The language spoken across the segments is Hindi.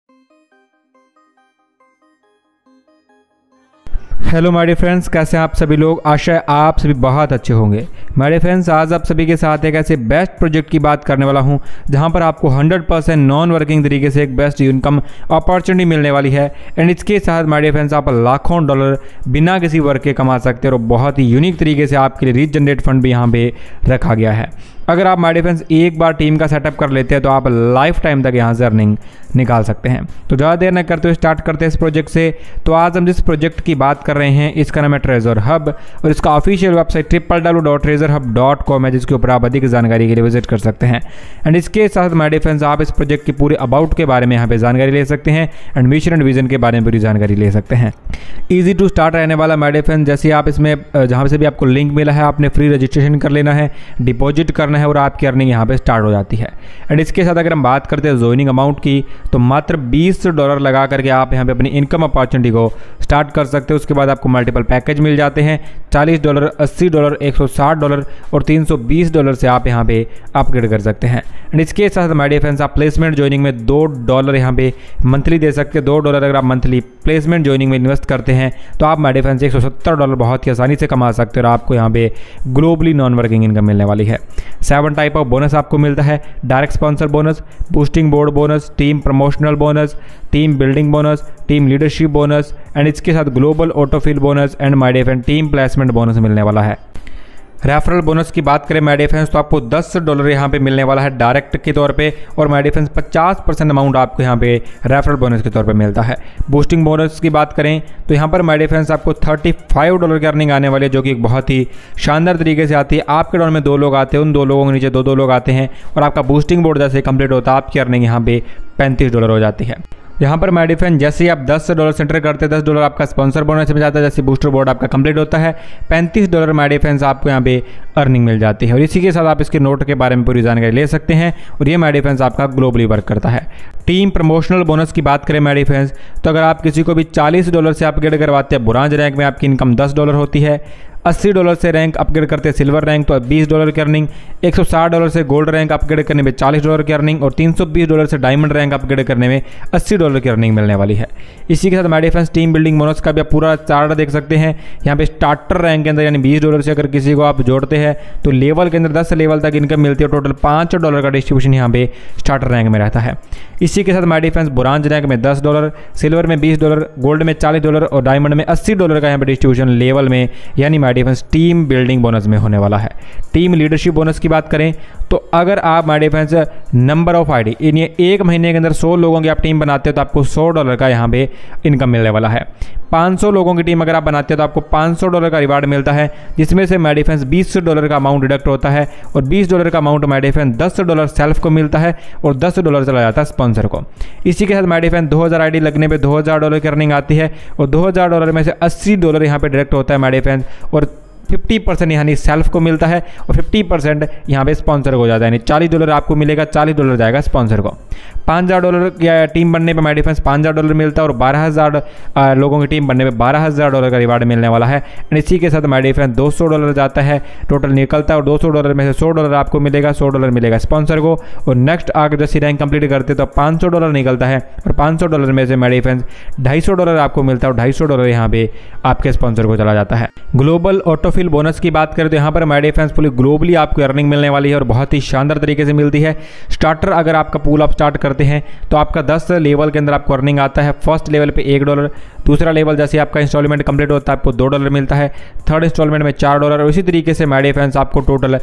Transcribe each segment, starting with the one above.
हेलो माय डियर फ्रेंड्स, कैसे हैं आप सभी लोग। आशा है आप सभी बहुत अच्छे होंगे। माय डियर फ्रेंड्स, आज आप सभी के साथ एक ऐसे बेस्ट प्रोजेक्ट की बात करने वाला हूं जहां पर आपको 100% नॉन वर्किंग तरीके से एक बेस्ट इनकम अपॉर्चुनिटी मिलने वाली है। एंड इसके साथ माय डियर फ्रेंड्स, आप लाखों डॉलर बिना किसी वर्क के कमा सकते हैं और बहुत ही यूनिक तरीके से आपके लिए रीजनरेट फंड भी यहाँ पे रखा गया है। अगर आप माय डियर फ्रेंड्स एक बार टीम का सेटअप कर लेते हैं तो आप लाइफ टाइम तक यहाँ से अर्निंग निकाल सकते हैं। तो ज़्यादा देर न करते हुए स्टार्ट करते हैं इस प्रोजेक्ट से। तो आज हम जिस प्रोजेक्ट की बात कर रहे हैं इसका नाम है ट्रेजर हब और इसका ऑफिशियल वेबसाइट www.treasurhub.com है, जिसके ऊपर आप अधिक जानकारी के लिए विजिट कर सकते हैं। एंड इसके साथ माय डियर फ्रेंड्स, आप इस प्रोजेक्ट के पूरे अबाउट के बारे में यहाँ पे जानकारी ले सकते हैं एंड मिशन एंड विजन के बारे में पूरी जानकारी ले सकते हैं। ईजी टू स्टार्ट रहने वाला माय डियर फ्रेंड्स, जैसे आप इसमें जहाँ से भी आपको लिंक मिला है आपने फ्री रजिस्ट्रेशन कर लेना है, डिपॉजिट करना है और आपकी अर्निंग यहाँ पे स्टार्ट हो जाती है। एंड इसके साथ अगर हम बात करते हैं ज्वाइनिंग अमाउंट की, तो मात्र $20 लगा करके आप यहाँ पे अपनी इनकम अपॉर्चुनिटी को स्टार्ट कर सकते हो। उसके बाद आपको मल्टीपल पैकेज मिल जाते हैं, $40, $80, $160 और $320 से आप यहाँ पे अपग्रेड कर सकते हैं। एंड इसके साथ माय डियर फ्रेंड्स, आप प्लेसमेंट ज्वाइनिंग में $2 यहाँ पे मंथली दे सकते हैं। $2 अगर आप मंथली प्लेसमेंट ज्वाइनिंग में इन्वेस्ट करते हैं तो आप माय डियर फ्रेंड्स $170 बहुत ही आसानी से कमा सकते हो और आपको यहाँ पे ग्लोबली नॉन वर्किंग इनकम मिलने वाली है। 7 टाइप ऑफ बोनस आपको मिलता है: direct sponsor bonus, boosting board bonus, team promotional bonus, team building bonus, team leadership bonus and इसके साथ global autofill bonus and my dear friend team placement bonus मिलने वाला है। रेफरल बोनस की बात करें माय डियर फ्रेंड्स, तो आपको $10 यहाँ पे मिलने वाला है डायरेक्ट के तौर पे और माय डियर फ्रेंड्स 50% अमाउंट आपको यहाँ पे रेफरल बोनस के तौर पे मिलता है। बूस्टिंग बोनस की बात करें तो यहाँ पर माय डियर फ्रेंड्स आपको $35 की अर्निंग आने वाली है, जो कि एक बहुत ही शानदार तरीके से आती है। आपके डाउन में 2 लोग आते हैं, उन 2 लोगों के नीचे 2 लोग आते हैं और आपका बूस्टिंग बोर्ड जैसे कंप्लीट होता है आपकी अर्निंग यहाँ पे $35 हो जाती है। यहाँ पर माय डियर फ्रेंड, जैसे ही आप $10 सेंटर करते हैं $10 आपका स्पॉन्सर बोनस मिल जाता है। जैसे बूस्टर बोर्ड आपका कंप्लीट होता है $35 माय डियर फ्रेंड्स आपको यहाँ पे अर्निंग मिल जाती है। और इसी के साथ आप इसके नोट के बारे में पूरी जानकारी ले सकते हैं और ये माय डियर फ्रेंड्स आपका ग्लोबली वर्क करता है। टीम प्रमोशनल बोनस की बात करें माय डियर फ्रेंड्स, तो अगर आप किसी को भी $40 से अपग्रेड करवाते हैं ब्रॉन्ज रैंक में आपकी इनकम $10 होती है। $80 से रैंक अपग्रेड करते हैं सिल्वर रैंक तो $20 की अर्निंग, $160 से गोल्ड रैंक अपग्रेड करने में $40 की अर्निंग और $320 से डायमंड रैंक अपग्रेड करने में $80 की अर्निंग मिलने वाली है। इसी के साथ my dear friends, team building bonus का भी आप पूरा चार्ट देख सकते हैं। यहाँ पे स्टार्टर रैंक के अंदर यानी $20 से अगर किसी को आप जोड़ते हैं तो लेवल के अंदर 10 लेवल तक इनकम मिलती है। टोटल $5 का डिस्ट्रीब्यूशन यहाँ पे स्टार्टर रैंक में रहता है। इसी के साथ my dear friends, bronze rank में $10, सिल्वर में $20, गोल्ड में $40 और डायमंड में $80 का यहाँ पे डिस्ट्रीब्यूशन लेवल में यानी my dear friends team building bonus में होने वाला है। टीम लीडरशिप बोनस की बात करें तो अगर आप my dear friends number of ID in एक महीने के अंदर 100 लोगों की आप टीम बनाते हो तो आपको $100 का यहाँ पे इनकम मिलने वाला है। 500 लोगों की टीम अगर आप बनाते हो तो आपको $500 का रिवार्ड मिलता है, जिसमें से माय डियर फ्रेंड्स $20 का अमाउंट डिडक्ट होता है और $20 का amount my dear friends $10 self को मिलता है और $10 चला जाता है स्पॉन्सर को। इसी के साथ माय डियर फ्रेंड्स 2000 आईडी लगने पे $2000 की अर्निंग आती है और $2000 में से $80 यहाँ पे डायरेक्ट होता है माय डियर फ्रेंड्स और 50% यानी सेल्फ को मिलता है और 50% यहाँ पे स्पॉन्सर को हो जाता है। यानी $40 आपको मिलेगा, $40 जाएगा स्पॉन्सर को। $5000 की टीम बनने पे माय डियर फ्रेंड्स $5000 मिलता है और 12000 लोगों की टीम बनने पे $12000 का रिवार्ड मिलने वाला है। एंड इसी के साथ माय डियर फ्रेंड्स $200 जाता है, टोटल निकलता है और $200 में से $100 आपको मिलेगा, $100 मिलेगा स्पॉन्सर को। और नेक्स्ट आगे जैसे रैंक कंप्लीट करते तो $500 निकलता है और $500 में से माय डियर फ्रेंड्स $250 आपको मिलता है और $250 यहाँ पे आपके स्पॉन्सर को चला जाता है। ग्लोबल ऑटोफिल बोनस की बात करें तो यहाँ पर माय डियर फ्रेंड्स पूरी ग्लोबली आपको अर्निंग मिलने वाली है और बहुत ही शानदार तरीके से मिलती है। स्टार्टर अगर आपका पूल आप स्टार्ट करते हैं तो आपका 10 लेवल के अंदर आपको अर्निंग आता है। फर्स्ट लेवल पे $1, दूसरा लेवल जैसे आपका इंस्टॉलमेंट कंप्लीट होता है आपको $2 मिलता है, थर्ड इंस्टॉलमेंट में $4 और इसी तरीके से माय डियर फ्रेंड्स आपको टोटल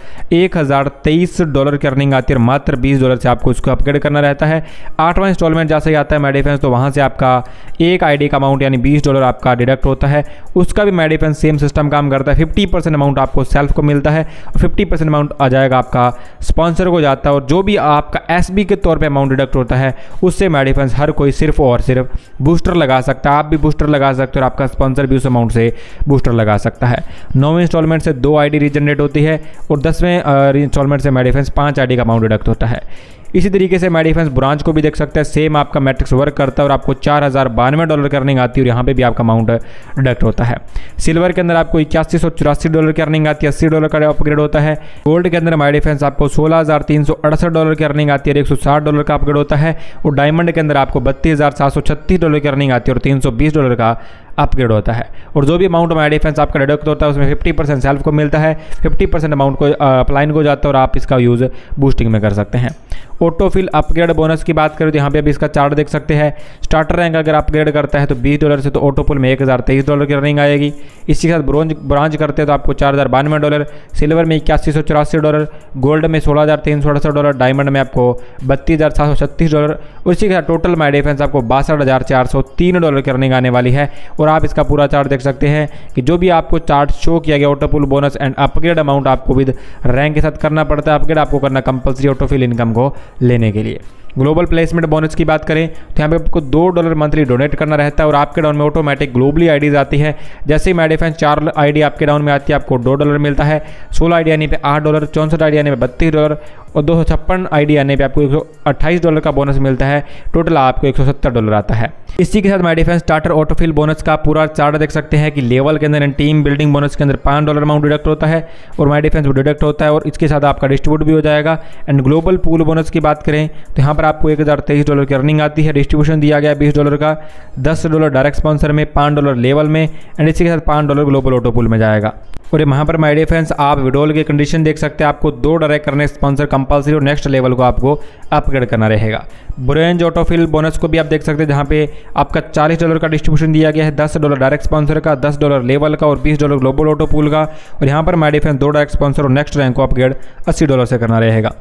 $1023 की अर्निंग आती है और मात्र $20 से आपको इसको अपग्रेड करना रहता है। 8वां इंस्टॉलमेंट जैसे ही आता है माय डियर फ्रेंड्स तो वहाँ से आपका एक आईडी का अमाउंट यानी $20 आपका डिडक्ट होता है। उसका भी my dear friends same system काम करता है। 50% अमाउंट आपको सेल्फ को मिलता है और 50% अमाउंट आ जाएगा आपका स्पॉन्सर को जाता है और जो भी आपका एसबी के तौर पे अमाउंट डिडक्ट होता है उससे माय डियर फ्रेंड्स हर कोई सिर्फ और सिर्फ बूस्टर लगा सकता है। आप भी बूस्टर लगा सकते हो और आपका स्पॉन्सर भी उस अमाउंट से बूस्टर लगा सकता है। 9वें इंस्टॉलमेंट से 2 आईडी रीजनरेट होती है और 10वें इंस्टॉलमेंट से माय डियर फ्रेंड्स 5 आईडी का अमाउंट डिडक्ट होता है। इसी तरीके से माय डियर फ्रेंड्स ब्रॉन्ज को भी देख सकते हैं, सेम आपका मैट्रिक्स वर्क करता है और आपको $4092 की अर्निंग आती है और यहाँ पे भी आपका अमाउंट डिडक्ट होता है। सिल्वर के अंदर आपको $8184 की अर्निंग आती है, $80 का अपग्रेड होता है। गोल्ड के अंदर माय डियर फ्रेंड्स आपको $16,368 की अर्निंग आती है और $160 का अपग्रेड होता है। और डायमंड के अंदर आपको $32,736 की अर्निंग आती है और $320 का अपग्रेड होता है। और जो भी अमाउंट माय डियर फ्रेंड्स आपका डिडक्ट होता है उसमें 50% सेल्फ को मिलता है, 50% अमाउंट को अपलाइन को जाता है और आप इसका यूज़ बूस्टिंग में कर सकते हैं। ऑटोफिल अपग्रेड बोनस की बात करें तो यहाँ पे अभी इसका चार्ट देख सकते हैं। स्टार्टर रैंक अगर अपग्रेड करता है तो $20 से तो ऑटोपुल में $1023 की अर्निंग आएगी। इसी के साथ ब्रॉन्ज करते हैं तो आपको $4092, सिल्वर में $8184, गोल्ड में $16,368, डायमंड में आपको $32,736 और इसी के साथ टोटल माय डियर फ्रेंड्स आपको $62,403 की अर्निंग आने वाली है। और आप इसका पूरा चार्ट देख सकते हैं कि जो भी आपको चार्ट शो किया गया autopool bonus and upgrade amount आपको विद रैंक के साथ करना पड़ता है। अपग्रेड आपको करना कंपल्सरी ऑटोफिल इनकम को लेने के लिए। ग्लोबल प्लेसमेंट बोनस की बात करें तो यहाँ पे आपको $2 मंथली डोनेट करना रहता है और आपके डाउन में ऑटोमेटिक ग्लोबली आईडीज आती है। जैसे ही माय डियर फ्रेंड्स 4 आईडी आपके डाउन में आती है आपको $2 मिलता है, 16 आईडी आने पे $8, 64 आईडी आने पे $32 और 256 आईडी आने पे आपको $128 का बोनस मिलता है। टोटल आपको $170 आता है। इसी के साथ my dear friends starter autofill bonus का पूरा चार्ट देख सकते हैं कि लेवल के अंदर एंड टीम बिल्डिंग बोनस के अंदर $5 अमाउंट डिडक्ट होता है और माय डियर फ्रेंड्स वो डिडक्ट होता है और इसके साथ आपका डिस्ट्रीब्यूट भी हो जाएगा। एंड ग्लोबल पूल बोनस की बात करें तो यहाँ पर आपको $1023 की अर्निंग आती है। डिस्ट्रीब्यूशन दिया गया $20 का, $10 डायरेक्ट स्पॉन्सर में, $5 लेवल में एंड इसी के साथ $5 ग्लोबल ऑटो पूल में जाएगा। और यहाँ पर माय डियर फ्रेंड्स आप विड्रॉल की कंडीशन देख सकते हैं, आपको 2 डायरेक्ट करने स्पॉन्सर कंपल्सरी और नेक्स्ट लेवल को आपको अपग्रेड करना रहेगा। ब्रोंज ऑटोफिल बोनस को भी आप देख सकते हैं जहाँ पे आपका $40 का डिस्ट्रीब्यूशन दिया गया है, $10 डायरेक्ट स्पॉन्सर का, $10 लेवल का और $20 ग्लोबल ऑटो पूल का। और यहाँ पर my dear friends 2 direct sponsor और नेक्स्ट रैंक को अपग्रेड $80 से करना रहेगा।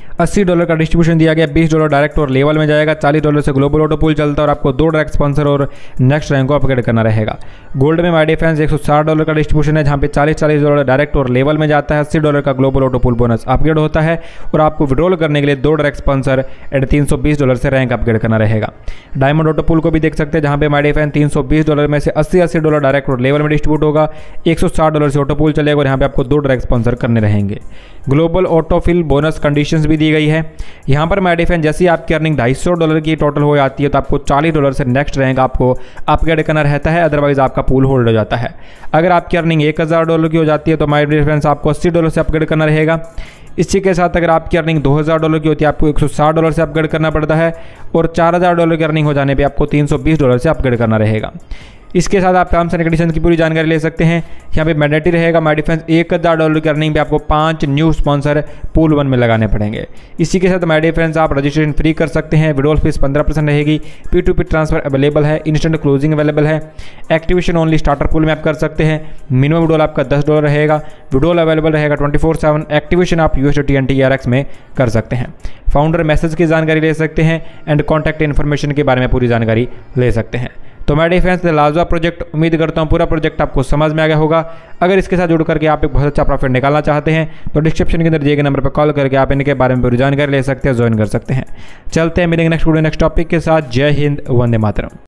$80 का डिस्ट्रीब्यूशन दिया गया, $20 डायरेक्ट और लेवल में जाएगा, $40 से ग्लोबल ऑटो पूल चलता है और आपको 2 डायरेक्ट स्पॉन्सर और नेक्स्ट रैंक को अपग्रेड करना रहेगा। गोल्ड में माय डियर फ्रेंड्स $160 का डिस्ट्रीब्यूशन है जहाँ पे $40 डायरेक्ट और लेवल में जाता है, $80 का global auto pool bonus upgrade होता है और आपको विड्रॉल करने के लिए 2 डायरेक्ट स्पॉन्सर एंड $320 से रैंक अपग्रेड करना रहेगा। डायमंड ऑटो पूल को भी देख सकते हैं जहाँ पे माय डियर फ्रेंड्स $320 में से $80 डायरेक्ट और लेवल में डिस्ट्रीब्यूट होगा, $160 से ऑटो पूल चलेगा और यहाँ पे आपको 2 डायरेक्ट स्पॉन्सर करने रहेंगे। ग्लोबल ऑटोफिल बोनस कंडीशंस भी दी गई है। यहाँ पर माय डियर फ्रेंड्स जैसे आपकी अर्निंग $250 की टोटल हो जाती है तो आपको $40 से नेक्स्ट रैंक आपको अपग्रेड करना रहता है, अदरवाइज आपका पूल होल्ड हो जाता है। अगर आपकी अर्निंग $1000 की हो जाती है तो माय डियर फ्रेंड्स आपको $80 से अपग्रेड करना रहेगा। इसी के साथ अगर आपकी अर्निंग $2000 की होती है आपको $160 से अपग्रेड करना पड़ता है और $4000 की अर्निंग हो जाने पे आपको $320 से अपग्रेड करना रहेगा। इसके साथ आप टर्म्स एंड कंडीशन की पूरी जानकारी ले सकते हैं। यहाँ पे मैंडेटरी रहेगा माय डियर फ्रेंड्स $1000 की अर्निंग पे आपको 5 न्यू स्पॉन्सर पूल 1 में लगाने पड़ेंगे। इसी के साथ माय डियर फ्रेंड्स आप रजिस्ट्रेशन फ्री कर सकते हैं, विड्रॉल फीस 15% रहेगी, P2P ट्रांसफर अवेलेबल है, इंस्टेंट क्लोजिंग अवेलेबल है, एक्टिवेशन ओनली स्टार्टर पूल में आप कर सकते हैं। मिनिमम विड्रॉल आपका $10 रहेगा, विड्रॉल अवेलेबल रहेगा 24/7, एक्टिवेशन आप USDT TRX में कर सकते हैं। फाउंडर मैसेज की जानकारी ले सकते हैं एंड कॉन्टैक्ट इन्फॉर्मेशन के बारे में पूरी जानकारी ले सकते हैं। तो माय डियर फ्रेंड्स लाजवाब प्रोजेक्ट, उम्मीद करता हूँ पूरा प्रोजेक्ट आपको समझ में आ गया होगा। अगर इसके साथ जुड़ करके आप एक बहुत अच्छा प्रॉफिट निकालना चाहते हैं तो डिस्क्रिप्शन के अंदर दिए गए नंबर पर कॉल करके आप इनके बारे में पूरी जानकारी ले सकते हैं, ज्वाइन कर सकते हैं। चलते हैं मिलेंगे नेक्स्ट वीडियो नेक्स्ट टॉपिक के साथ। जय हिंद, वंदे मातरम।